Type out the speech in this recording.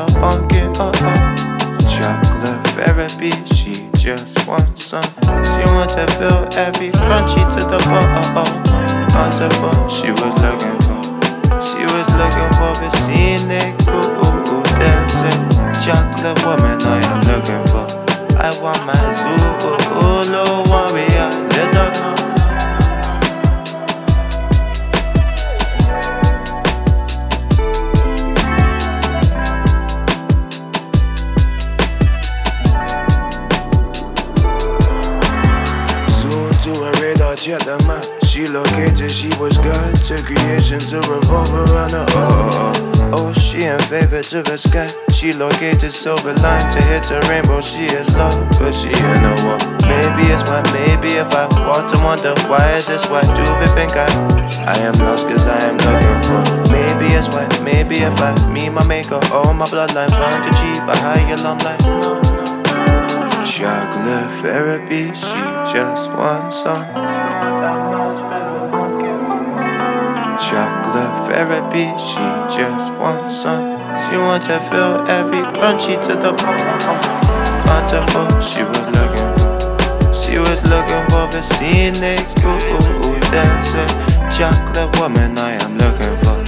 the pumpkin, chocolate therapy, she just wants some. She wants to feel every crunchy to the bone. Wonderful, she was looking for a scenic, dancing chocolate woman I am looking for. I want my Zulu warrior, little. Check the map, she located, she was good to creation to revolve around her. Oh, she in favor to the sky. She located silver line to hit the rainbow. She is love, but she in a war. Maybe it's why, maybe if I want to wonder why is this why do they think I am lost cause I am looking for. Maybe it's why, maybe if I meet my maker, oh my bloodline found to cheap a higher lump like no. Chocolate therapy, she just wants some. Chocolate therapy, she just wants some. She wants to feel every crunchy to the wonderful. She was looking for the scenic, dancing chocolate woman I am looking for.